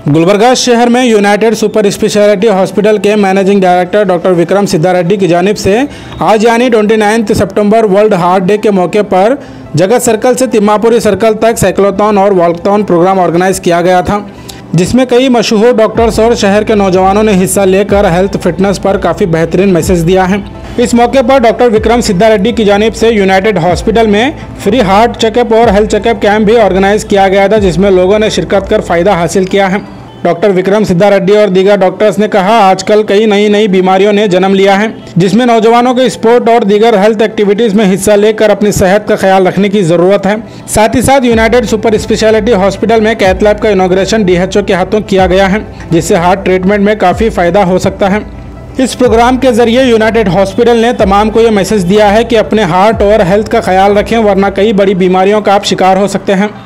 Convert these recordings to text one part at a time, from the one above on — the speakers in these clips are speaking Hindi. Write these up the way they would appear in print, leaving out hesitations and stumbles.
गुलबर्गा शहर में यूनाइटेड सुपर स्पेशलिटी हॉस्पिटल के managing director doctor Vikram Siddhareddy की जानिब से आज यानी 29 सितंबर वर्ल्ड हार्ट डे के मौके पर जगत सर्कल से तिम्मापुरी सर्कल तक साइक्लोथॉन और वॉल्काथॉन प्रोग्राम ऑर्गेनाइज किया गया था, जिसमें कई मशहूर डॉक्टर्स और शहर के नौजवानों ने हिस्सा लेकर हेल्थ फिटनेस पर काफ़ी बेहतरीन मैसेज दिया है। इस मौके पर डॉक्टर विक्रम सिद्धारेड्डी की जानिब से यूनाइटेड हॉस्पिटल में फ्री हार्ट चेकअप और हेल्थ चेकअप कैंप भी ऑर्गेनाइज किया गया था, जिसमें लोगों ने शिरकत कर फायदा हासिल किया है। डॉक्टर विक्रम सिद्धारेड्डी और दीगर डॉक्टर्स ने कहा, आजकल कई नई बीमारियों ने जन्म लिया है, जिसमें नौजवानों को स्पोर्ट और दीगर हेल्थ एक्टिविटीज में हिस्सा लेकर अपनी सेहत का ख्याल रखने की जरूरत है। साथ ही साथ यूनाइटेड सुपर स्पेशलिटी हॉस्पिटल में कैथ लैब का इनॉग्रेशन DHO के हाथों किया गया है, जिससे हार्ट ट्रीटमेंट में काफ़ी फायदा हो सकता है। इस प्रोग्राम के जरिए यूनाइटेड हॉस्पिटल ने तमाम को ये मैसेज दिया है कि अपने हार्ट और हेल्थ का ख्याल रखें, वरना कई बड़ी बीमारियों का आप शिकार हो सकते हैं।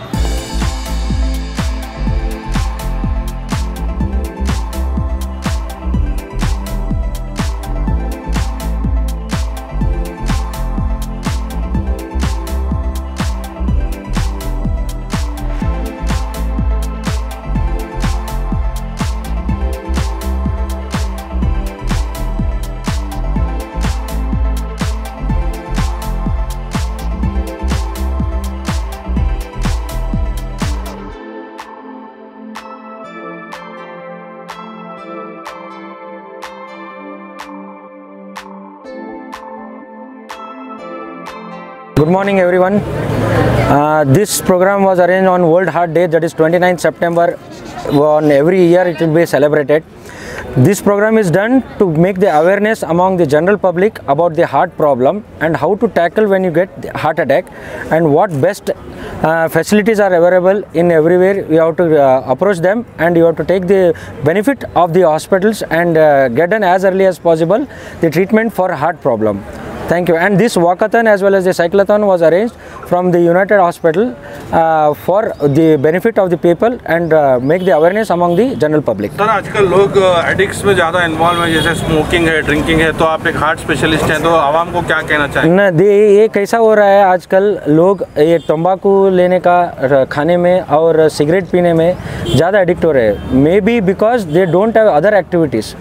Good morning everyone. This program was arranged on World Heart Day, that is 29th September. On every year it will be celebrated. This program is done to make the awareness among the general public about the heart problem and how to tackle when you get the heart attack, and what best facilities are available in everywhere. You have to approach them, and you have to take the benefit of the hospitals and get done as early as possible the treatment for heart problem. Thank you. And this walkathon as well as the cyclothon was arranged from the United Hospital for the benefit of the people and make the awareness among the general public. Sir, आजकल लोग एडिक्ट्स में ज़्यादा इन्वॉल्व हैं, जैसे स्मोकिंग है, ड्रिंकिंग है, तो आप एक हार्ट स्पेशलिस्ट हैं, तो आवाम को क्या कहना चाहेंगे? न ये कैसा हो रहा है, आजकल लोग ये तंबाकू लेने का, खाने में और सिगरेट पीने में ज़्यादा एडिक्ट हो रहे हैं। Maybe because they don't have other activities.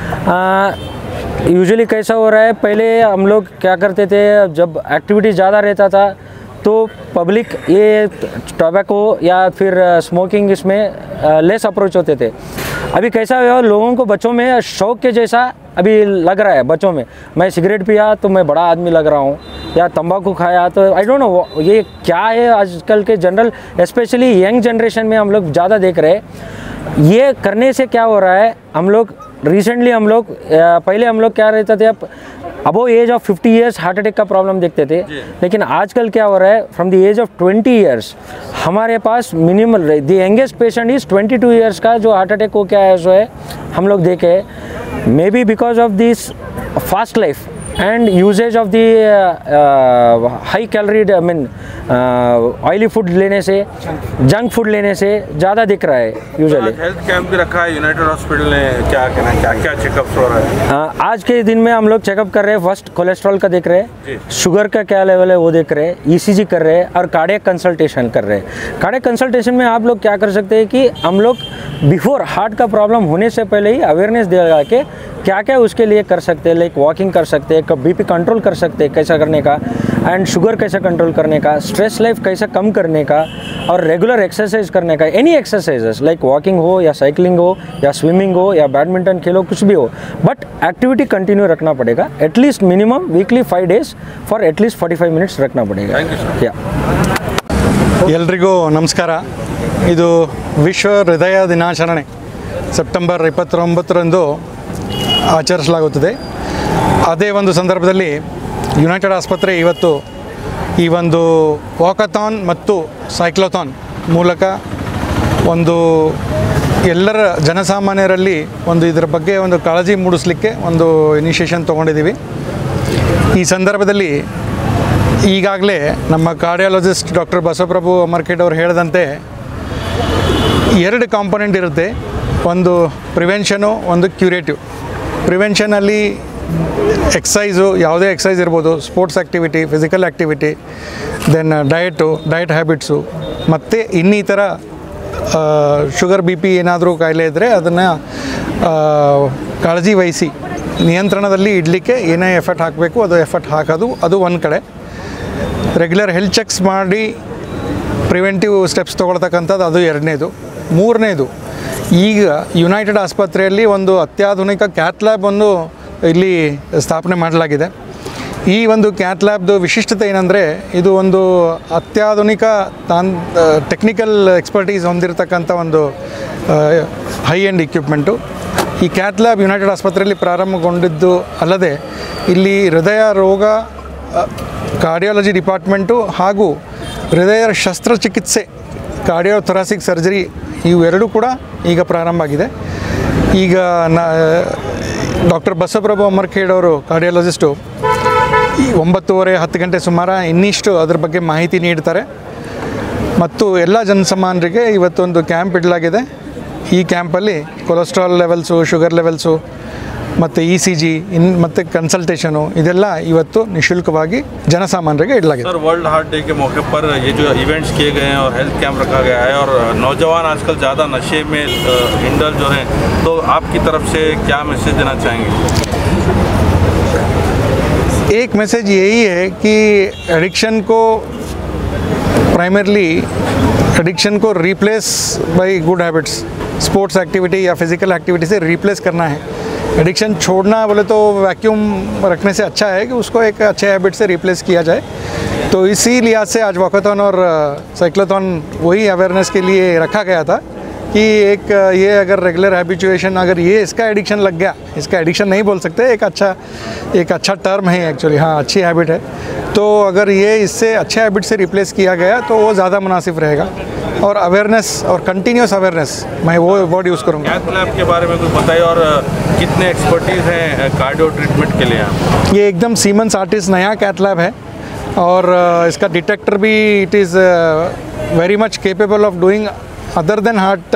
Usually कैसा हो रहा है, पहले हम लोग क्या करते थे, जब एक्टिविटी ज़्यादा रहता था तो पब्लिक ये टोबैको या फिर स्मोकिंग इसमें लेस अप्रोच होते थे। अभी कैसा है, लोगों को बच्चों में शौक के जैसा अभी लग रहा है। बच्चों में मैं सिगरेट पिया तो मैं बड़ा आदमी लग रहा हूँ, या तंबाकू खाया तो आई डोंट नो ये क्या है। आजकल के जनरल स्पेशली यंग जनरेशन में हम लोग ज़्यादा देख रहे हैं। ये करने से क्या हो रहा है, हम लोग रिसेंटली पहले हम लोग क्या रहते थे, above age of 50 years heart attack का प्रॉब्लम देखते थे, लेकिन आजकल क्या हो रहा है, from the age of 20 years हमारे पास minimum the youngest patient is 22 years का जो हार्ट अटैक को क्या है सो है हम लोग देखे। Maybe because of this fast life and usage of the high calorie oily food लेने से, जंक फूड लेने से ज़्यादा दिख रहा है यूजुअली। हेल्थ कैंप भी रखा है यूनाइटेड हॉस्पिटल ने, क्या कहना है, क्या चेकअप हो रहा है? आज के दिन में हम लोग चेकअप कर रहे हैं। फर्स्ट कोलेस्ट्रॉल का देख रहे हैं, शुगर का क्या लेवल है वो देख रहे हैं, ECG कर रहे हैं और कार्डियक कंसल्टेशन कर रहे हैं। कार्डियक कंसल्टेशन में आप लोग क्या कर सकते हैं कि हम लोग बिफोर हार्ट का प्रॉब्लम होने से पहले ही अवेयरनेस दे के क्या क्या उसके लिए कर सकते हैं, लाइक वॉकिंग कर सकते हैं, BP कंट्रोल कर सकते हैं कैसा करने का, एंड शुगर कैसा कंट्रोल करने का, स्ट्रेस लाइफ कैसा कम करने का, और रेगुलर एक्सरसाइज करने का। एनी एक्सरसाइजेस लाइक वॉकिंग हो या साइकिलिंग हो या स्विमिंग हो या बैडमिंटन खेलो, कुछ भी हो, बट एक्टिविटी कंटिन्यू रखना पड़ेगा। At least minimum weekly 5 days for at least 45 minutes रखना पड़ेगा। ಎಲ್ರಿಗೂ ನಮಸ್ಕಾರ। ಇದು ವಿಶ್ವ ಹೃದಯ ದಿನಾಚರಣೆ ಸೆಪ್ಟೆಂಬರ್ 29ರಂದು ಆಚರಿಸಲಾಗುತ್ತದೆ। ಅದೇ ಒಂದು ಸಂದರ್ಭದಲ್ಲಿ ಯುನೈಟೆಡ್ ಆಸ್ಪತ್ರೆ ಇವತ್ತು ಈ ಒಂದು ವಾಕಾಥಾನ್ ಮತ್ತು ಸೈಕ್ಲೋಥಾನ್ ಮೂಲಕ ಒಂದು ಎಲ್ಲರ ಜನಸಾಮಾನ್ಯರಲ್ಲಿ ಒಂದು ಇದರ ಬಗ್ಗೆ ಒಂದು ಕಾಳಜಿ ಮೂಡಿಸಲಿಕ್ಕೆ ಒಂದು ಇನಿಷಿಯೇಷನ್ ತೊಗೊಂಡಿದ್ದೀವಿ। ಈ ಸಂದರ್ಭದಲ್ಲಿ ಈಗಾಗಲೇ ನಮ್ಮ ಕಾರ್ಡಿಯಾಲಜಿಸ್ಟ್ ಡಾಕ್ಟರ್ ಬಸವಪ್ರಭು ಅಮರ್ಖೇಡ್ ಅವರು ಹೇಳಿದಂತೆ 2 ಕಾಂಪೊನೆಂಟ್ ಇರುತ್ತೆ, ಒಂದು ಪ್ರಿವೆನ್ಷನು, ಒಂದು ಕ್ಯೂರೇಟಿವ್। ಪ್ರಿವೆನ್ಷನಲ್ಲಿ ಎಕ್ಸಸೈಸು, ಯಾವುದೇ ಎಕ್ಸಸೈಸ್ ಇರ್ಬೋದು, sports activity, physical activity, then diet habits ಮತ್ತು ಇನ್ನಿತರ ಶುಗರ್ ಬಿ ಪಿ ಏನಾದರೂ ಕಾಯಿಲೆ ಇದ್ದರೆ ಅದನ್ನು ಕಾಳಜಿ ವಹಿಸಿ ನಿಯಂತ್ರಣದಲ್ಲಿ ಇಡಲಿಕ್ಕೆ ಏನೇ ಎಫರ್ಟ್ ಹಾಕಬೇಕು ಅದು ಎಫರ್ಟ್ ಹಾಕೋದು ಅದು ಒಂದು ಕಡೆ. ರೆಗ್ಯುಲರ್ ಹೆಲ್ತ್ ಚೆಕ್ಸ್ ಮಾಡಿ ಪ್ರಿವೆಂಟಿವ್ ಸ್ಟೆಪ್ಸ್ ತೊಗೊಳ್ತಕ್ಕಂಥದ್ದು ಅದು ಎರಡನೇದು. ಮೂರನೇದು, ಈಗ ಯುನೈಟೆಡ್ ಆಸ್ಪತ್ರೆಯಲ್ಲಿ ಒಂದು ಅತ್ಯಾಧುನಿಕ ಕ್ಯಾತ್ ಲ್ಯಾಬ್ ಒಂದು ಇಲ್ಲಿ ಸ್ಥಾಪನೆ ಮಾಡಲಾಗಿದೆ. ಈ ಒಂದು ಕ್ಯಾತ್ ಲ್ಯಾಬ್ದು ವಿಶಿಷ್ಟತೆ ಏನಂದರೆ ಇದು ಒಂದು ಅತ್ಯಾಧುನಿಕ ಟೆಕ್ನಿಕಲ್ ಎಕ್ಸ್ಪರ್ಟೀಸ್ ಹೊಂದಿರತಕ್ಕಂಥ ಒಂದು ಹೈ ಎಂಡ್ ಇಕ್ವಿಪ್ಮೆಂಟು. ಈ ಕ್ಯಾತ್ ಲ್ಯಾಬ್ ಯುನೈಟೆಡ್ ಆಸ್ಪತ್ರೆಯಲ್ಲಿ ಪ್ರಾರಂಭಗೊಂಡಿದ್ದು ಅಲ್ಲದೆ ಇಲ್ಲಿ ಹೃದಯ ರೋಗ ಕಾರ್ಡಿಯಾಲಜಿ ಡಿಪಾರ್ಟ್ಮೆಂಟು ಹಾಗೂ ಹೃದಯ ಶಸ್ತ್ರಚಿಕಿತ್ಸೆ ಕಾರ್ಡಿಯೋಥೊರಾಸಿಕ್ ಸರ್ಜರಿ ಇವೆರಡೂ ಕೂಡ ಈಗ ಪ್ರಾರಂಭ ಆಗಿದೆ. ಈಗ ಡಾಕ್ಟರ್ ಬಸವಪ್ರಭು ಅಮರ್ಖೇಡ್ ಅವರು ಕಾರ್ಡಿಯಾಲಜಿಸ್ಟು 9:30 10 ಸುಮಾರು ಇನ್ನಿಷ್ಟು ಅದ್ರ ಬಗ್ಗೆ ಮಾಹಿತಿ ನೀಡ್ತಾರೆ. ಮತ್ತು ಎಲ್ಲ ಜನಸಾಮಾನ್ಯರಿಗೆ ಇವತ್ತೊಂದು ಕ್ಯಾಂಪ್ ಇಡಲಾಗಿದೆ. ಈ ಕ್ಯಾಂಪಲ್ಲಿ ಕೊಲೆಸ್ಟ್ರಾಲ್ ಲೆವೆಲ್ಸು, ಶುಗರ್ ಲೆವೆಲ್ಸು ಮತ್ತು ECG ಮತ್ತು ಕನ್ಸಲ್ಟೇಷನು ಇದೆಲ್ಲ ಇವತ್ತು निःशुल्कವಾಗಿ ಜನಸಾಮಾನ್ಯರಿಗೆ ಇಡಲಾಗಿದೆ. सर, वर्ल्ड हार्ट डे के मौके पर ये जो इवेंट्स किए गए हैं और हेल्थ कैंप रखा गया है और नौजवान आजकल ज़्यादा नशे में इंडल्ज हो रहे हैं, तो आपकी तरफ से क्या मैसेज देना चाहेंगे? एक मैसेज यही है कि एडिक्शन को प्राइमरली एडिक्शन को replace by good habits, sports activity या फिज़िकल एक्टिविटी से रिप्लेस करना है. एडिक्शन छोड़ना बोले तो वैक्यूम रखने से अच्छा है कि उसको एक अच्छे हैबिट से रिप्लेस किया जाए. तो इसी लिहाज से आज वॉकाथॉन और साइक्लोथॉन वही अवेयरनेस के लिए रखा गया था कि एक ये अगर रेगुलर हैबिचुएशन अगर ये इसका एडिक्शन लग गया, इसका एडिक्शन नहीं बोल सकते, एक अच्छा टर्म है एक्चुअली, हाँ अच्छी हैबिट है. तो अगर ये इससे अच्छे हैबिट से रिप्लेस किया गया तो वो ज़्यादा मुनासिब रहेगा. और अवेयरनेस और कंटिन्यूस अवेयरनेस, मैं वो वर्ड यूज़ करूँगा. कैथ लैब के बारे में कुछ बताइए और कितने एक्सपर्टीज़ हैं कार्डियो ट्रीटमेंट के लिए? ये एकदम सीमेंस आर्टिस्ट नया कैथ लैब है और इसका डिटेक्टर भी it is very much capable of doing other than heart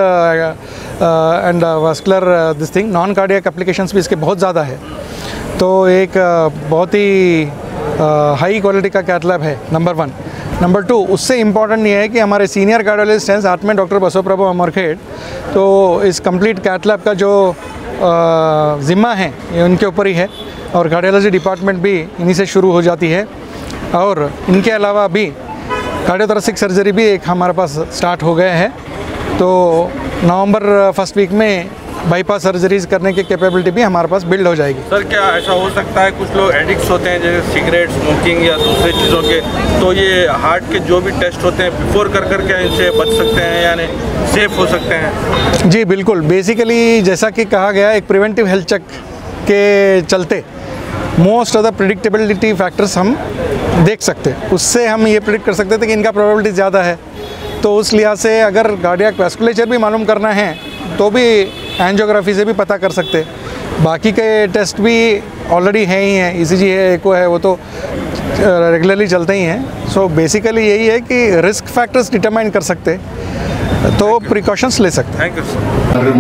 and vascular this thing. Non cardiac applications भी इसके बहुत ज़्यादा है. तो एक बहुत ही हाई क्वालिटी का कैथ लैब है, नंबर 1. नंबर 2, उससे इम्पॉर्टेंट ये है कि हमारे सीनियर कार्डियोलॉजिस्ट हैं साथ में डॉक्टर बसवप्रभु अमरखेड़. तो इस कंप्लीट कैथ लैब का जो ज़िम्मा है ये उनके ऊपर ही है और कार्डियोलॉजी डिपार्टमेंट भी इन्हीं से शुरू हो जाती है. और इनके अलावा भी कार्डियोथोरेसिक सर्जरी भी एक हमारे पास स्टार्ट हो गए हैं. तो नवंबर फर्स्ट वीक में बाईपास सर्जरीज करने की कैपेबिलिटी भी हमारे पास बिल्ड हो जाएगी. सर, क्या ऐसा हो सकता है कुछ लोग एडिक्ट्स होते हैं जैसे सिगरेट स्मोकिंग या दूसरी चीज़ों के, तो ये हार्ट के जो भी टेस्ट होते हैं बिफोर कर क्या इनसे बच सकते हैं यानी सेफ हो सकते हैं? जी बिल्कुल. बेसिकली जैसा कि कहा गया, एक प्रिवेंटिव हेल्थ चेक के चलते most of the predictability factors हम देख सकते, उससे हम ये प्रिडिक्ट कर सकते थे कि इनका प्रोबेबिलिटी ज़्यादा है. तो उस लिहाज से अगर कार्डियक वैस्कुलेचर भी मालूम करना है तो भी एंजियोग्राफी से भी पता कर सकते. बाकी के टेस्ट भी ऑलरेडी हैं ही हैं, ECG है, एको है, वो तो रेगुलरली चलते ही हैं. सो बेसिकली यही है कि रिस्क फैक्टर्स डिटरमाइन कर सकते, तो प्रिकॉशंस ले सकते. Thank you sir.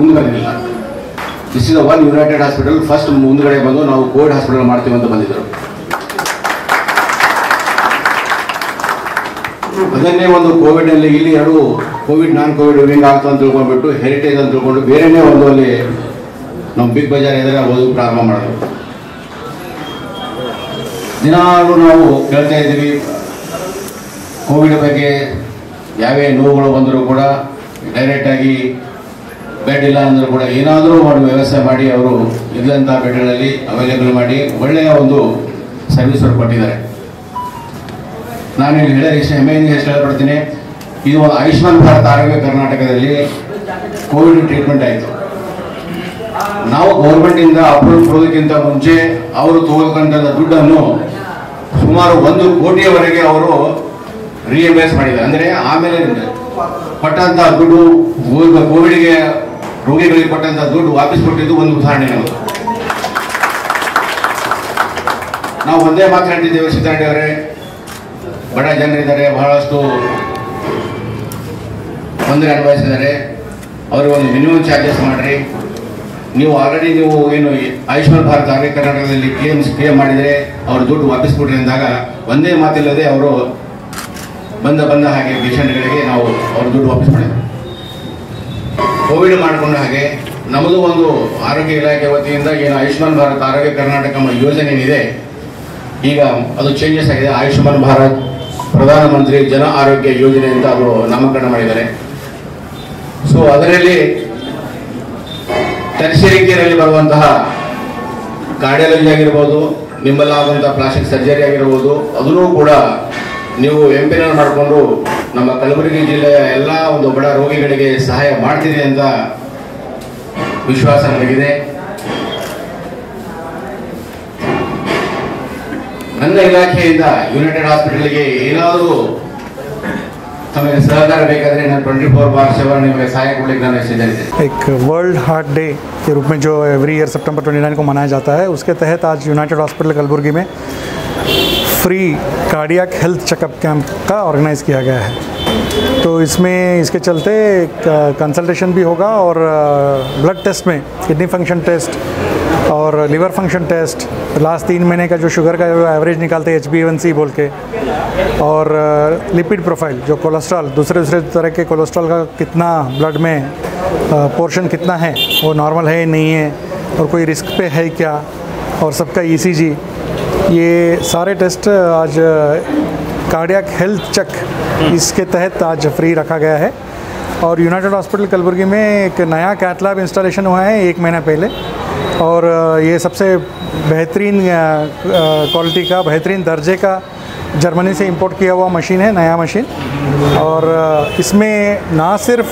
This is one United hospital first ಮುಂದಗಡೆ ಬಂದು ನಾವು ಕೋವಿಡ್ ಹಾಸ್ಪಿಟಲ್ ಮಾಡ್ತೀವಿ ಅಂತ ಬಂದಿದ್ದರು. ಅದನ್ನೇ ಒಂದು ಕೋವಿಡ್ನಲ್ಲಿ ಇಲ್ಲಿ ಎರಡು ಕೋವಿಡ್ ನಾನ್ ಕೋವಿಡ್ ವಿಂಗ್ ಆಗ್ತದೆ ಅಂತ ತಿಳ್ಕೊಂಡ್ಬಿಟ್ಟು ಹೆರಿಟೇಜ್ ಅಂತ ತಿಳ್ಕೊಂಡು ಬೇರೆನೇ ಒಂದು ಅಲ್ಲಿ ನಮ್ಮ ಬಿಗ್ ಬಜಾರ್ ಎದುರು ಓದೋದು ಪ್ರಾರಂಭ ಮಾಡಿದ್ವಿ. ದಿನಾಲೂ ನಾವು ಕೇಳ್ತಾ ಇದ್ದೀವಿ ಕೋವಿಡ್ ಬಗ್ಗೆ. ಯಾವೇ ನೋವುಗಳು ಬಂದರೂ ಕೂಡ ಡೈರೆಕ್ಟಾಗಿ ಬೆಡ್ ಇಲ್ಲ ಅಂದರೂ ಕೂಡ ಏನಾದರೂ ಮಾಡಿ ವ್ಯವಸ್ಥೆ ಮಾಡಿ ಅವರು ಇದ್ದಂಥ ಬೆಡ್ಗಳಲ್ಲಿ ಅವೈಲೇಬಲ್ ಮಾಡಿ ಒಳ್ಳೆಯ ಒಂದು ಸರ್ವಿಸ್ ಅವರು ಕೊಟ್ಟಿದ್ದಾರೆ. ನಾನು ಇಲ್ಲಿ ಹೇಳೋದು ಹೆಮ್ಮೆಯಿಂದ ಹೇಳಪಡ್ತೀನಿ, ಇದು ಆಯುಷ್ಮಾನ್ ಭಾರತ್ ಆರೋಗ್ಯ ಕರ್ನಾಟಕದಲ್ಲಿ ಕೋವಿಡ್ ಟ್ರೀಟ್ಮೆಂಟ್ ಆಯಿತು. ನಾವು ಗೌರ್ಮೆಂಟಿಂದ ಅಪ್ರೂವ್ ಕೊಡೋದಕ್ಕಿಂತ ಮುಂಚೆ ಅವರು ತಗೋಬೇಕಂತ ದುಡ್ಡನ್ನು ಸುಮಾರು 1 ಕೋಟಿಯವರೆಗೆ ಅವರು ರಿಎಂಬರ್ಸ್ ಮಾಡಿದ್ದಾರೆ. ಅಂದರೆ ಆಮೇಲೆ ಕೊಟ್ಟಂಥ ದುಡ್ಡು ಕೋವಿಡ್ಗೆ ರೋಗಿಗಳಿಗೆ ಕೊಟ್ಟಂಥ ದುಡ್ಡು ವಾಪಸ್ ಕೊಟ್ಟಿದ್ದು ಒಂದು ಉದಾಹರಣೆ. ನಾವು ಒಂದೇ ಮಾತು ಹೇಳ್ತಿದ್ದೇವೆ, ಸಿದ್ದರಾಮಯ್ಯ ಅವರೇ, ಬಡ ಜನರಿದ್ದಾರೆ, ಬಹಳಷ್ಟು ತೊಂದರೆ ಅನುಭವಿಸಿದ್ದಾರೆ, ಅವ್ರಿಗೆ ಒಂದು ಮಿನಿಮಮ್ ಚಾರ್ಜಸ್ ಮಾಡಿರಿ. ನೀವು ಆಲ್ರೆಡಿ ನೀವು ಏನು ಆಯುಷ್ಮಾನ್ ಭಾರತ್ ಆರೋಗ್ಯ ಕರ್ನಾಟಕದಲ್ಲಿ ಕ್ಲೇಮ್ ಮಾಡಿದರೆ ಅವ್ರ ದುಡ್ಡು ವಾಪಸ್ ಕೊಡ್ರಿ ಅಂದಾಗ ಒಂದೇ ಮಾತಿಲ್ಲದೆ ಅವರು ಬಂದ ಹಾಗೆ ಪೇಷಂಟ್ಗಳಿಗೆ ನಾವು ಅವ್ರ ದುಡ್ಡು ವಾಪಸ್ ಮಾಡಿದ್ವಿ. ಕೋವಿಡ್ ಮಾಡಿಕೊಂಡ ಹಾಗೆ ನಮ್ಮದು ಒಂದು ಆರೋಗ್ಯ ಇಲಾಖೆ ವತಿಯಿಂದ ಏನು ಆಯುಷ್ಮಾನ್ ಭಾರತ್ ಆರೋಗ್ಯ ಕರ್ನಾಟಕ ಯೋಜನೆ ಏನಿದೆ, ಈಗ ಅದು ಚೇಂಜಸ್ ಆಗಿದೆ. ಆಯುಷ್ಮಾನ್ ಭಾರತ್ ಪ್ರಧಾನಮಂತ್ರಿ ಜನ ಆರೋಗ್ಯ ಯೋಜನೆ ಅಂತ ಅವರು ನಾಮಕರಣ ಮಾಡಿದ್ದಾರೆ. ಸೊ ಅದರಲ್ಲಿ ಟರ್ಷರಿ ಕೇರಲ್ಲಿ ಬರುವಂತಹ ಕಾರ್ಡಿಯಾಲಜಿ ಆಗಿರ್ಬೋದು, ನಿಮ್ಮಲ್ಲಾದಂತಹ ಪ್ಲಾಸ್ಟಿಕ್ ಸರ್ಜರಿ ಆಗಿರ್ಬೋದು, ಅದನ್ನೂ ಕೂಡ ನೀವು ಎಂಪಿನರ್ ಮಾಡಿಕೊಂಡು ನಮ್ಮ ಕಲಬುರಗಿ ಜಿಲ್ಲೆಯ ಎಲ್ಲ ಒಂದು ಬಡ ರೋಗಿಗಳಿಗೆ ಸಹಾಯ ಮಾಡ್ತೀರಿ ಅಂತ ವಿಶ್ವಾಸ ನನಗಿದೆ. ನನ್ನ ಇಲಾಖೆಯಿಂದ ಯುನೈಟೆಡ್ ಹಾಸ್ಪಿಟಲ್ಗೆ ಏನಾದರೂ तमें सहकार ಬೇಕಾದ್ರೆ ನಾನು 24/7 ನಿಮಗೆ ಸಹಾಯ ಕೊಡಲಿಕ್ಕೆ ನಾನು ಸಿದ್ಧರಿದ್ದೇನೆ. एक वर्ल्ड हार्ट डे के रूप में जो एवरी ईयर सितंबर 29 को मनाया जाता है, उसके तहत आज यूनाइटेड हॉस्पिटल कलबुर्गी में free cardiac health checkup camp का ऑर्गेनाइज़ किया गया है. तो इसमें इसके चलते कंसल्टेशन भी होगा और ब्लड टेस्ट में किडनी फंक्शन टेस्ट और लिवर फंक्शन टेस्ट, लास्ट 3 महीने का जो शुगर का एवरेज निकालते हैं HbA1c बोल के, और लिपिड प्रोफाइल जो कोलेस्ट्रॉल दूसरे तरह के कोलेस्ट्रॉल का कितना ब्लड में पोर्शन कितना है, वो नॉर्मल है नहीं है, और कोई रिस्क पे है क्या, और सबका ECG, ये सारे टेस्ट आज कार्डियक हेल्थ चेक इसके तहत आज फ्री रखा गया है. और यूनाइटेड हॉस्पिटल कलबुर्गी में एक नया कैथ लैब इंस्टॉलेशन हुआ है 1 महीना पहले, और ये सबसे बेहतरीन क्वालिटी का बेहतरीन दर्जे का जर्मनी से इंपोर्ट किया हुआ मशीन है, नया मशीन. और इसमें ना सिर्फ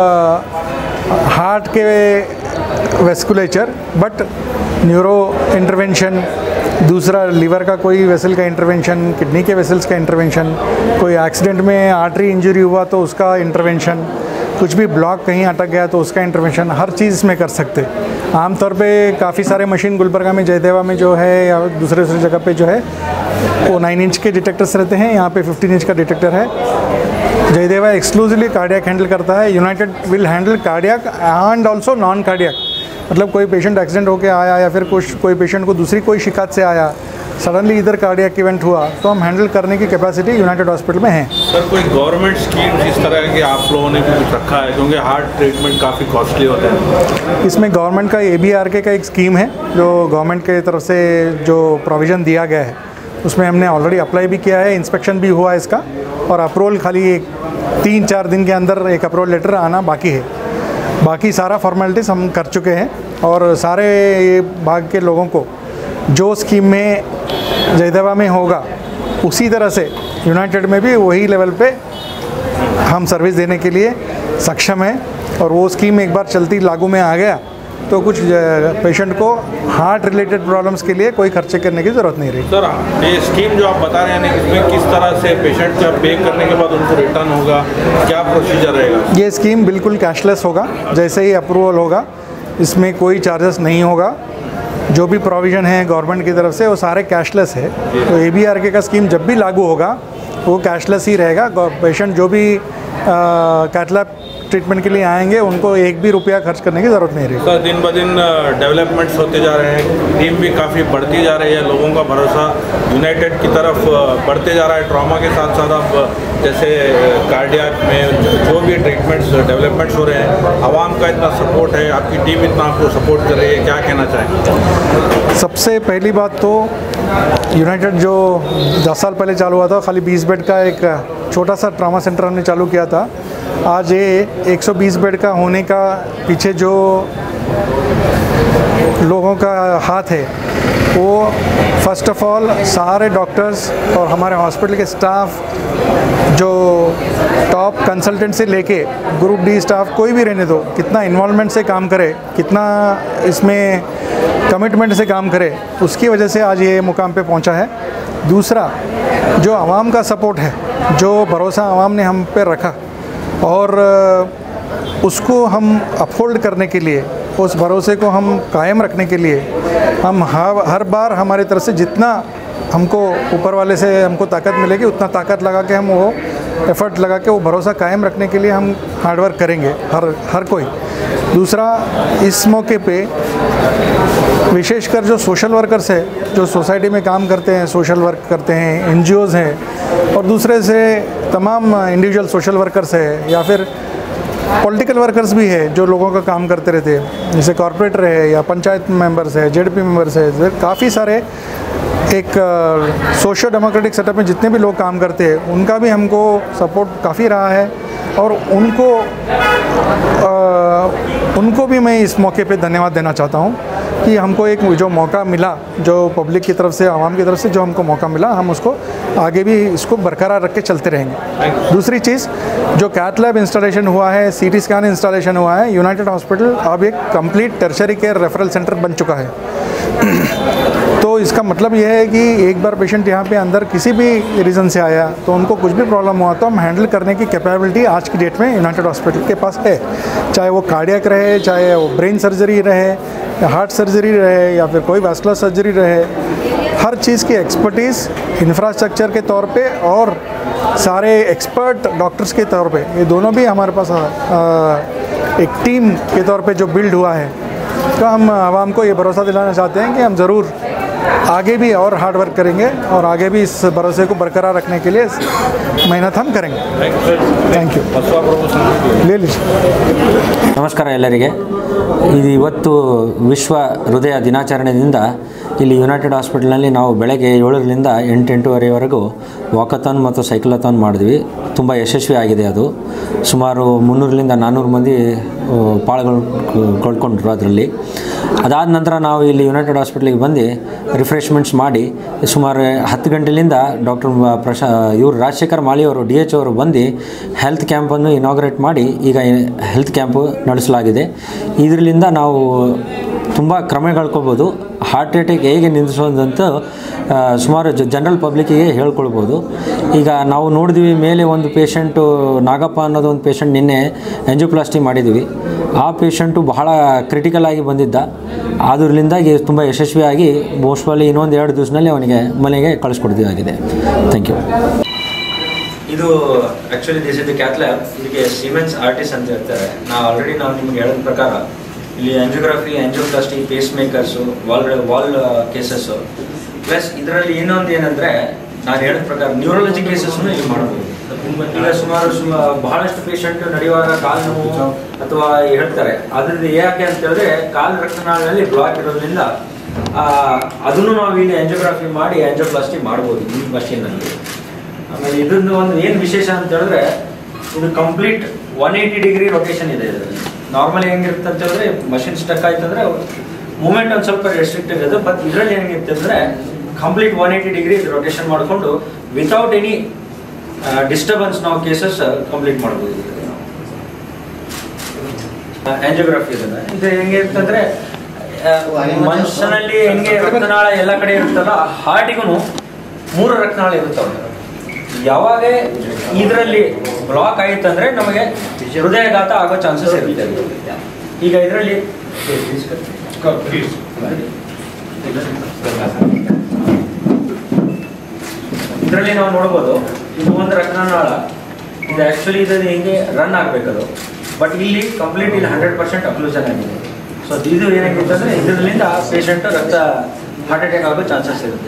हार्ट के वेस्कुलेचर बट न्यूरो इंटरवेंशन, दूसरा लीवर का कोई वेसल का इंटरवेंशन, किडनी के वेसल्स का इंटरवेंशन, कोई एक्सीडेंट में आर्टरी इंजरी हुआ तो उसका इंटरवेंशन, कुछ भी ब्लॉक कहीं अटक गया तो उसका इंटरवेंशन, हर चीज़ इसमें कर सकते. आमतौर पे काफ़ी सारे मशीन गुलबर्गा में जयदेवा में जो है या दूसरे जगह पे जो है वो 9 इंच के डिटेक्टर्स रहते हैं, यहाँ पे 15 इंच का डिटेक्टर है. जयदेवा एक्सक्लूसिवली कार्डियक हैंडल करता है. United will handle cardiac and also non cardiac, मतलब कोई पेशेंट एक्सीडेंट होकर आया या फिर कोई पेशेंट को दूसरी कोई शिकायत से आया, सडनली इधर कार्डियक इवेंट हुआ, तो हम हैंडल करने की कैपेसिटी यूनाइटेड हॉस्पिटल में है. सर कोई गवर्नमेंट स्कीम जिस तरह की आप लोगों ने भी कुछ रखा है, क्योंकि हार्ट ट्रीटमेंट काफ़ी कॉस्टली होता है? इसमें गवर्नमेंट का ABRK का एक स्कीम है जो गवर्नमेंट के तरफ से जो प्रोविज़न दिया गया है, उसमें हमने ऑलरेडी अप्लाई भी किया है, इंस्पेक्शन भी हुआ है इसका, और अप्रूवल खाली 3-4 दिन के अंदर एक अप्रूवल लेटर आना बाकी है. बाकी सारा फॉर्मेलिटीज़ हम कर चुके हैं, और सारे ये भाग के लोगों को जो स्कीम में जयदेवा में होगा उसी तरह से यूनाइटेड में भी वही लेवल पे हम सर्विस देने के लिए सक्षम हैं. और वो स्कीम एक बार चलती लागू में आ गया तो कुछ पेशेंट को हार्ट रिलेटेड प्रॉब्लम्स के लिए कोई खर्चे करने की ज़रूरत नहीं रही. सर ये स्कीम जो आप बता रहे हैं इसमें किस तरह से पेशेंट का पे करने के बाद उनको रिटर्न होगा, क्या प्रोसीजर रहेगा? ये स्कीम बिल्कुल कैशलेस होगा. जैसे ही अप्रूवल होगा इसमें कोई चार्जेस नहीं होगा. जो भी प्रोविज़न है गवर्नमेंट की तरफ से वो सारे कैशलेस है. तो ABRK का स्कीम जब भी लागू होगा वो कैशलेस ही रहेगा. पेशेंट जो भी कैथ लैब ट्रीटमेंट के लिए आएंगे उनको 1 भी रुपया खर्च करने की ज़रूरत नहीं रहेगी. सर दिन ब दिन डेवलपमेंट्स होते जा रहे हैं, टीम भी काफ़ी बढ़ती जा रही है, लोगों का भरोसा यूनाइटेड की तरफ बढ़ते जा रहा है. ट्रॉमा के साथ साथ अब जैसे कार्डियक में जो भी ट्रीटमेंट्स डेवलपमेंट्स हो रहे हैं, आवाम का इतना सपोर्ट है, आपकी टीम इतना आपको सपोर्ट कर रही है, क्या कहना चाहेंगे? सबसे पहली बात तो यूनाइटेड जो 10 साल पहले चालू हुआ था, खाली 20 बेड का एक छोटा सा ट्रॉमा सेंटर हमने चालू किया था. आज ये 120 बेड का होने का पीछे जो लोगों का हाथ है वो फर्स्ट ऑफ ऑल सारे डॉक्टर्स और हमारे हॉस्पिटल के स्टाफ, जो टॉप कंसल्टेंट से लेके ग्रुप D स्टाफ कोई भी रहने दो, कितना इन्वॉल्वमेंट से काम करे, कितना इसमें कमिटमेंट से काम करे, उसकी वजह से आज ये मुकाम पे पहुंचा है. दूसरा जो आवाम का सपोर्ट है, जो भरोसा आवाम ने हम पे रखा और उसको हम अपहोल्ड करने के लिए, उस भरोसे को हम कायम रखने के लिए हम हर बार हमारी तरफ से जितना हमको ऊपर वाले से हमको ताकत मिलेगी उतना ताकत लगा के हम वो एफर्ट लगा के वो भरोसा कायम रखने के लिए हम हार्डवर्क करेंगे हर कोई. दूसरा इस मौके पे विशेषकर जो सोशल वर्कर्स है, जो सोसाइटी में काम करते हैं, सोशल वर्क करते हैं, NGOs हैं, और दूसरे से तमाम इंडिविजुअल सोशल वर्कर्स है या फिर पॉलिटिकल वर्कर्स भी है जो लोगों का काम करते रहते हैं, जैसे कॉरपोरेटर है या पंचायत मेंबर्स है, जेडपी मेंबर्स है, काफ़ी सारे एक सोशो डेमोक्रेटिक सेटअप में जितने भी लोग काम करते हैं उनका भी हमको सपोर्ट काफ़ी रहा है और उनको भी मैं इस मौके पे धन्यवाद देना चाहता हूँ कि हमको एक जो मौका मिला, जो पब्लिक की तरफ से, आवाम की तरफ से जो हमको मौका मिला, हम उसको आगे भी इसको बरकरार रख के चलते रहेंगे। दूसरी चीज़, जो कैथ लैब इंस्टॉलेशन हुआ है, सीटी स्कैन इंस्टॉलेशन हुआ है, यूनाइटेड हॉस्पिटल अब एक complete tertiary care referral centre बन चुका है। तो इसका मतलब यह है कि एक बार पेशेंट यहाँ पे अंदर किसी भी रीज़न से आया तो उनको कुछ भी प्रॉब्लम हुआ तो हम हैंडल करने की कैपेबिलिटी आज की डेट में यूनाइटेड हॉस्पिटल के पास है। चाहे वो कार्डियक रहे, चाहे वो ब्रेन सर्जरी रहे, या हार्ट सर्जरी रहे, या फिर कोई वैस्कुलर सर्जरी रहे, हर चीज़ की एक्सपर्टीज़ इंफ्रास्ट्रक्चर के तौर पे और सारे एक्सपर्ट डॉक्टर्स के तौर पे, ये दोनों भी हमारे पास एक टीम के तौर पे जो बिल्ड हुआ है। तो हम आवाम को ये भरोसा दिलाना चाहते हैं कि हम ज़रूर आगे भी और हार्ड वर्क करेंगे और आगे भी इस भरोसे को बरकरार रखने के लिए मेहनत हम करेंगे। Thank you. ನಮಸ್ಕಾರ ಎಲ್ಲರಿಗೆ. ಇದು ಇವತ್ತು ವಿಶ್ವ ಹೃದಯ ದಿನಾಚರಣೆಯಿಂದ ಇಲ್ಲಿ ಯುನೈಟೆಡ್ ಹಾಸ್ಪಿಟಲ್ನಲ್ಲಿ ನಾವು ಬೆಳಗ್ಗೆ 7ರಿಂದ 8-8:30ವರೆಗೂ ವಾಕಥಾನ್ ಮತ್ತು ಸೈಕ್ಲಥಾನ್ ಮಾಡಿದ್ವಿ. ತುಂಬ ಯಶಸ್ವಿ ಆಗಿದೆ ಅದು. ಸುಮಾರು 300ರಿಂದ 400 ಮಂದಿ ಪಾಲ್ಗೊಂಡ್ರು ಅದರಲ್ಲಿ. ಅದಾದ ನಂತರ ನಾವು ಇಲ್ಲಿ ಯುನೈಟೆಡ್ ಹಾಸ್ಪಿಟ್ಲಿಗೆ ಬಂದು ರಿಫ್ರೆಶ್ಮೆಂಟ್ಸ್ ಮಾಡಿ ಸುಮಾರು 10 ಗಂಟೆಯಿಂದ ಡಾಕ್ಟರ್ ಇವರು ರಾಜಶೇಖರ್ ಮಾಳಿಯವರು DH ಅವರು ಬಂದು ಹೆಲ್ತ್ ಕ್ಯಾಂಪನ್ನು ಇನಾಗ್ರೇಟ್ ಮಾಡಿ ಈಗ ಹೆಲ್ತ್ ಕ್ಯಾಂಪು ನಡೆಸಲಾಗಿದೆ. ಇದರಿಂದ ನಾವು ತುಂಬ ಕ್ರಮಗಳ್ಕೊಬೋದು. ಹಾರ್ಟ್ ಅಟ್ಯಾಕ್ ಹೇಗೆ ನಿಲ್ಲಿಸೋದಂತ ಸುಮಾರು ಜನರಲ್ ಪಬ್ಲಿಕ್ಕಿಗೆ ಹೇಳ್ಕೊಳ್ಬೋದು. ಈಗ ನಾವು ನೋಡಿದ್ವಿ, ಮೇಲೆ ಒಂದು ಪೇಷಂಟು ನಾಗಪ್ಪ ಅನ್ನೋದು ಒಂದು ಪೇಷಂಟ್ ನಿನ್ನೆ ಎಂಜಿಯೋಪ್ಲಾಸ್ಟಿ ಮಾಡಿದ್ವಿ. ಆ ಪೇಷಂಟು ಬಹಳ ಕ್ರಿಟಿಕಲ್ ಆಗಿ ಬಂದಿದ್ದ. ಅದರಿಂದಾಗಿ ತುಂಬ ಯಶಸ್ವಿಯಾಗಿ ಮೋಸ್ಟ್ಲಿ ಇನ್ನೊಂದು 2 ದಿವಸದಲ್ಲಿ ಅವನಿಗೆ ಮನೆಗೆ ಕಳಿಸ್ಕೊಡ್ತೀವಾಗಿದೆ. Thank you. ಇದು actually this is the cath lab. ಇದಕ್ಕೆ ಸಿಮೆನ್ಸ್ ಆರ್ಟಿಸ್ಟ್ ಅಂತ ಹೇಳ್ತಾರೆ. ಆಲ್ರೆಡಿ ನಾವು ನಿಮ್ಗೆ ಹೇಳಿದ ಪ್ರಕಾರ ಇಲ್ಲಿ angiography, angioplasty, pacemakers, valve cases, plus ಇದರಲ್ಲಿ ಇನ್ನೊಂದು ಏನಂದರೆ ನಾನು ಹೇಳಿದ ಪ್ರಕಾರ ನ್ಯೂರಾಲಜಿ ಕೇಸಸ್ನು ಇಲ್ಲಿ ಮಾಡ್ಬೋದು. ಈಗ ಬಹಳಷ್ಟು ಪೇಷಂಟ್ ನಡೆಯುವಾಗ ಕಾಲು ನೋವು ಅಥವಾ ಹೇಳ್ತಾರೆ, ಅದ್ರದ್ದು ಯಾಕೆ ಅಂತ ಹೇಳಿದ್ರೆ ಕಾಲು ರಕ್ತನಾಳದಲ್ಲಿ ಬ್ಲಾಕ್ ಇರೋದ್ರಿಂದ ಅದನ್ನು ನಾವು ಇಲ್ಲಿ ಆಂಜಿಯೋಗ್ರಫಿ ಮಾಡಿ ಆಂಜಿಯೋಪ್ಲಾಸ್ಟಿ ಮಾಡ್ಬೋದು ಈ ಮಷೀನಲ್ಲಿ. ಆಮೇಲೆ ಇದೊಂದು ಒಂದು ಏನು ವಿಶೇಷ ಅಂತ ಹೇಳಿದ್ರೆ ಇದು ಕಂಪ್ಲೀಟ್ 180 ಡಿಗ್ರಿ ರೊಟೇಷನ್ ಇದೆ ಇದರಲ್ಲಿ. ನಾರ್ಮಲಿ ಹೆಂಗಿರುತ್ತೆ ಅಂತ ಹೇಳಿದ್ರೆ ಮಷಿನ್ ಸ್ಟಕ್ ಆಯ್ತು ಅಂದರೆ ಮೂಮೆಂಟ್ ಒಂದು ಸ್ವಲ್ಪ ರೆಸ್ಟ್ರಿಕ್ಟೆಡ್ ಇದೆ. ಬಟ್ ಇದರಲ್ಲಿ ಹೆಂಗಿರುತ್ತೆ ಅಂದರೆ ಕಂಪ್ಲೀಟ್ 180 ಡಿಗ್ರಿ ರೊಟೇಷನ್ ಮಾಡಿಕೊಂಡು ವಿತೌಟ್ ಎನಿ ಡಿಸ್ಟರ್ಬೆನ್ಸ್ ನಾವು ಕೇಸಸ್ ಕಂಪ್ಲೀಟ್ ಮಾಡ್ಬೋದು. ಆಂಜಿಯೋಗ್ರಫಿ ಇದನ್ನು ಇದು ಹೆಂಗಿರುತ್ತೆ ಅಂದರೆ ಮನುಷ್ಯನಲ್ಲಿ ಹೆಂಗೆ ರಕ್ತನಾಳ ಎಲ್ಲ ಕಡೆ ಇರುತ್ತಲ್ಲ, ಹಾರ್ಟಿಗೂ 3 ರಕ್ತನಾಳ ಇರುತ್ತವೆ. ಯಾವಾಗ ಇದರಲ್ಲಿ ಬ್ಲಾಕ್ ಆಯಿತು ಅಂದರೆ ನಮಗೆ ಹೃದಯಾಘಾತ ಆಗೋ ಚಾನ್ಸಸ್ ಇರುತ್ತೆ. ಈಗ ಇದರಲ್ಲಿ ನಾವು ನೋಡ್ಬೋದು, ಇದು ಒಂದು ರಕ್ತನಾಳ. ಇದು ಆ್ಯಕ್ಚುಲಿ ಇದು ಹೆಂಗೆ ರನ್ ಆಗಬೇಕದು, ಬಟ್ ಇಲ್ಲಿ ಕಂಪ್ಲೀಟ್ ಇಲ್ಲಿ 100% ಅಕ್ಲೂಷನ್ ಆಗಿದೆ. ಸೊ ಇದು ಏನಾಗಿತ್ತು ಅಂದರೆ ಇದರಿಂದ ಪೇಷಂಟ್ ಹಾರ್ಟ್ ಅಟ್ಯಾಕ್ ಆಗೋ ಚಾನ್ಸಸ್ ಇರುತ್ತೆ.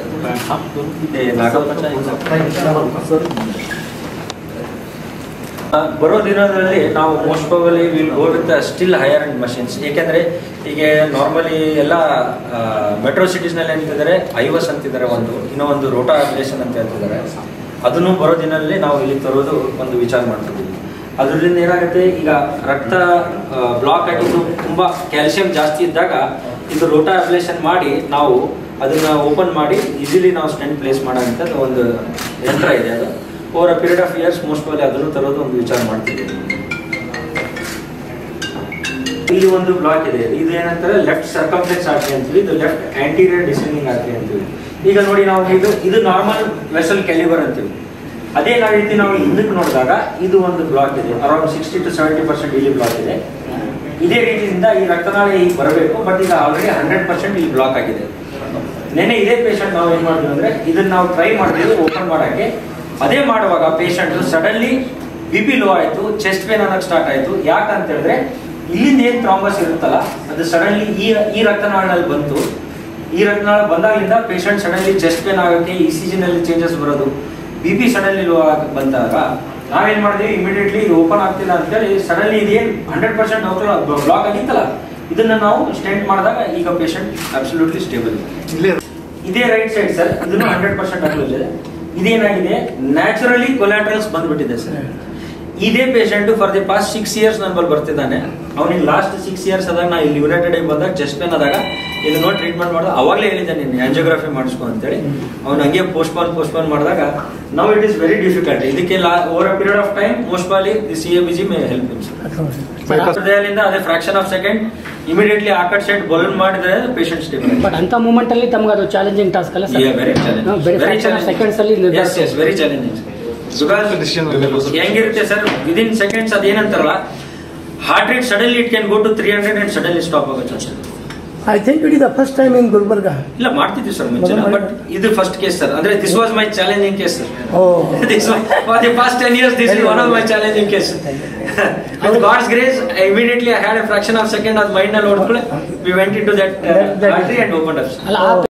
ಬರೋ ದಿನದಲ್ಲಿ ನಾವು most probably will go with still higher and machines. ಏಕೆಂದರೆ ಈಗ ನಾರ್ಮಲಿ ಎಲ್ಲ ಮೆಟ್ರೋ ಸಿಟೀಸ್ನಲ್ಲಿ ಅಂತಿದ್ದಾರೆ ಐವಸ್ ಅಂತಿದ್ದಾರೆ, ಇನ್ನೊಂದು ರೋಟಾ ಅಬ್ಲೇಷನ್ ಅಂತ ಹೇಳ್ತಿದ್ದಾರೆ. ಅದನ್ನು ಬರೋ ದಿನದಲ್ಲಿ ನಾವು ಇಲ್ಲಿ ತರೋದು ಒಂದು ವಿಚಾರ ಮಾಡ್ತಿದ್ದೀವಿ. ಅದರಿಂದ ಏನಾಗುತ್ತೆ, ಈಗ ರಕ್ತ ಬ್ಲಾಕ್ ಆಗಿದ್ದು ತುಂಬ ಕ್ಯಾಲ್ಸಿಯಂ ಜಾಸ್ತಿ ಇದ್ದಾಗ ಇದು ರೋಟಾ ಅಬ್ಲೇಷನ್ ಮಾಡಿ ನಾವು ಅದನ್ನು ಓಪನ್ ಮಾಡಿ ಈಸಿಲಿ ನಾವು ಸ್ಟೆಂಟ್ ಪ್ಲೇಸ್ ಮಾಡೋಂಥದ್ದು ಒಂದು ಯಂತ್ರ ಇದೆ. ಅದು over a period of years most probably ಅದನ್ನು ತರೋದು ಒಂದು ವಿಚಾರ ಮಾಡ್ತಿದ್ದೀವಿ. ಇಲ್ಲಿ ಒಂದು ಬ್ಲಾಕ್ ಇದೆ, ಇದು ಏನಂತಾರೆ ಲೆಫ್ಟ್ ಸರ್ಕಂಫ್ಲೆಕ್ಸ್ ಆರ್ಟರಿ ಅಂತೀವಿ, ಇದು ಲೆಫ್ಟ್ ಆಂಟೀರಿಯರ್ ಡಿಸೆಂಡಿಂಗ್ ಆರ್ಟರಿ ಅಂತೀವಿ. ಈಗ ನೋಡಿ ನಾವು ಇದು ನಾರ್ಮಲ್ ವೆಸಲ್ ಕ್ಯಾಲಿಬರ್ ಅಂತೀವಿ. ಅದೇ ರೀತಿ ನಾವು ಹಿಂದಕ್ಕೆ ನೋಡಿದಾಗ ಇದು ಒಂದು ಬ್ಲಾಕ್ ಇದೆ, ಅರೌಂಡ್ 60 to 70% ಇಲ್ಲಿ ಬ್ಲಾಕ್ ಇದೆ. ಇದೇ ರೀತಿಯಿಂದ ಈ ರಕ್ತನಾಳ ಈಗ ಬರಬೇಕು, ಬಟ್ ಈಗ ಆಲ್ರೆಡಿ 100% ಇಲ್ಲಿ ಬ್ಲಾಕ್ ಆಗಿದೆ. ನೆನ್ನೆ ಇದೇ ಪೇಷಂಟ್ ನಾವು ಏನು ಮಾಡಿದ್ವಿ ಅಂದರೆ ಇದನ್ನು ನಾವು ಟ್ರೈ ಮಾಡಿದ್ವಿ ಓಪನ್ ಮಾಡೋಕ್ಕೆ. ಅದೇ ಮಾಡುವಾಗ ಪೇಷಂಟ್ ಸಡನ್ಲಿ BP ಲೋ ಆಯಿತು, ಚೆಸ್ಟ್ ಪೇನ್ ಅನ್ನೋಕ್ಕೆ ಸ್ಟಾರ್ಟ್ ಆಯಿತು. ಯಾಕಂತ ಹೇಳಿದ್ರೆ ಇಲ್ಲಿಂದ ಏನು ಥ್ರಾಂಬಸ್ ಇರುತ್ತಲ್ಲ ಅದು ಸಡನ್ಲಿ ಈ ರಕ್ತನಾಳನಲ್ಲಿ ಬಂತು. ಈ ರಕ್ತನಾಳ ಬಂದಾಗಲಿಂದ ಪೇಷಂಟ್ ಸಡನ್ಲಿ ಚೆಸ್ಟ್ ಪೇನ್ ಆಗೋಕ್ಕೆ, ECG ನಲ್ಲಿ ಚೇಂಜಸ್ ಬರೋದು, BP ಸಡನ್ಲಿ ಲೋ ಬಂದಾಗ ನಾವೇನ್ ಮಾಡಿದ್ವಿ ಇಮಿಡಿಯೇಟ್ಲಿ ಇದು ಓಪನ್ ಆಗ್ತಿಲ್ಲ ಅಂತೇಳಿ ಸಡನ್ಲಿ ಇದೇನು 100% ಬ್ಲಾಕ್ ಆಗಿತ್ತಲ್ಲ ಇದನ್ನ ನಾವು ಸ್ಟೆಂಟ್ ಮಾಡಿದಾಗ ಈಗ ಪೇಷಂಟ್ ಅಬ್ಸಲ್ಯೂಟ್ಲಿ ಸ್ಟೇಬಲ್ ಇದೆ. ಇದೇ ರೈಟ್ ಸೈಡ್ ಸರ್, ಇದನ್ನು 100% ಅಕ್ಲೋಸ್ ಇದೆ. ಇದೇನಾಗಿದೆ ನ್ಯಾಚುರಲಿ ಕೊಲಾಟ್ರಲ್ಸ್ ಬಂದ್ಬಿಟ್ಟಿದೆ ಸರ್. ಇದೇ patient for the past 6 years ನನ್ನ ಬಳಿ ಬರ್ತಿದ್ದಾನೆ. ಅವನಿಗೆ ಲಾಸ್ಟ್ 6 years ಆದಾಗ ನಾ ಇಲ್ಲಿ ಯುನೈಟೆಡ್ ಬಂದಾಗ ಚೆಸ್ಟ್ ಪೇನ್ ಆದಾಗ ಇಲ್ಲಿ ನೋಡಿ ಟ್ರೀಟ್ಮೆಂಟ್ ಮಾಡಿದಾಗ ಅವಾಗಲೇ ಹೇಳಿದ್ದೆ ನೀನು ಆಂಜಿಯೋಗ್ರಫಿ ಮಾಡಿಸ್ಕೊ ಅಂತೇಳಿ. ಅವ್ನು ಹಂಗೆ ಪೋಸ್ಟ್ಪೋನ್ ಮಾಡಿದಾಗ now it is very difficult. ಇದಕ್ಕೆ over a period of time most probably the CABG may help him. ಅದೇ ಫ್ರಾಕ್ಷನ್ ಆಫ್ ಸೆಕೆಂಡ್ ಇಮಿಡಿಯೇಟ್ಲಿ ಆ ಕಟ್ ಸೈಡ್ ಬಲೂನ್ ಮಾಡಿದ್ರೆ ಪೇಷಂಟ್ ಸ್ಟೇಬಲ್. ಬಟ್ ಅಂತ ಮೂಮೆಂಟ್ ಅಲ್ಲಿ ತಮಗೆ ಅದು ಚಾಲೆಂಜಿಂಗ್ ಟಾಸ್ಕ್ ಅಲ್ಲ ಸರ್? ವೆರಿ ಚಾಲೆಂಜಿಂಗ್ ಸೆಕೆಂಡ್ಸ್ ಅಲ್ಲಿ ವೆರಿ ಚಾಲೆಂಜಿಂಗ್. ಹೆಂಗಿರುತ್ತೆ ಸರ್ ವಿದಿನ್ ಸೆಕೆಂಡ್ಸ್ ಅದೇನಂತಾರಲ್ಲ heart rate suddenly it can go to 300 and suddenly stop ಆಗುತ್ತೆ sir. I think it is the first time in Gulbarga. ಇಲ್ಲ ಮಾಡ್ತಿದ್ವಿ ಸರ್ ಮುಂಚೆ, ಬಟ್ ಇದು ಫಸ್ಟ್ ಕೇಸ್ ಸರ್. ಅಂದ್ರೆ this was my challenging case sir. This was for the past 10 years this is one of my challenging cases. With God's grace immediately I had a fraction of second ಅದು ಮೈಂಡ್ ನಲ್ಲಿ ಹೊಡ್ಕೊಳ್ಳಿ we went into that artery and opened up.